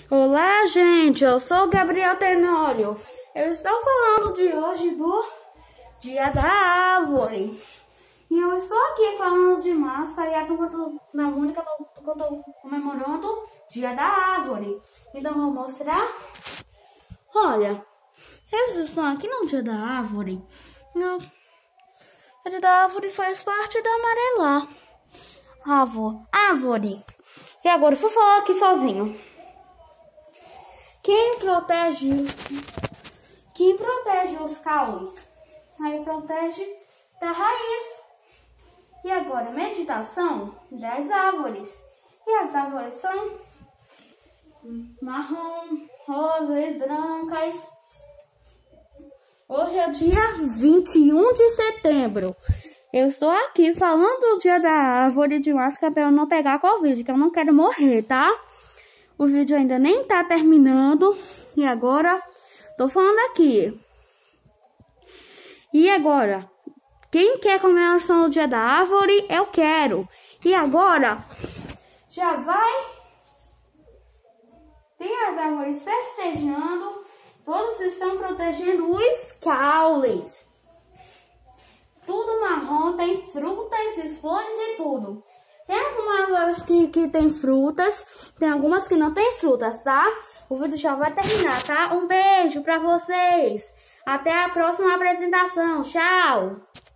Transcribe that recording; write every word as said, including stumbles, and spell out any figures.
Olá, gente, eu sou o Gabriel Tenório. Eu estou falando de hoje do Dia da Árvore. E eu estou aqui falando de máscara e a turma da Mônica que eu estou comemorando o Dia da Árvore. Então, vou mostrar. Olha, eles estão aqui no Dia da Árvore. No... O Dia da Árvore faz parte da Amarela. Árvore. Árvore. E agora eu vou falar aqui sozinho. Quem protege, quem protege os caules, aí protege da raiz. E agora, meditação das árvores. E as árvores são marrom, rosa e brancas. Hoje é dia vinte e um de setembro. Eu estou aqui falando do Dia da Árvore de máscara para eu não pegar Covid, que eu não quero morrer, tá? O vídeo ainda nem tá terminando. E agora, tô falando aqui. E agora, quem quer comemoração do Dia da Árvore? Eu quero. E agora, já vai. Tem as árvores festejando. Todos estão protegendo os caules. Tudo marrom, tem frutas, flores e tudo. Tem algumas árvores que, que tem frutas, tem algumas que não tem frutas, tá? O vídeo já vai terminar, tá? Um beijo pra vocês. Até a próxima apresentação. Tchau!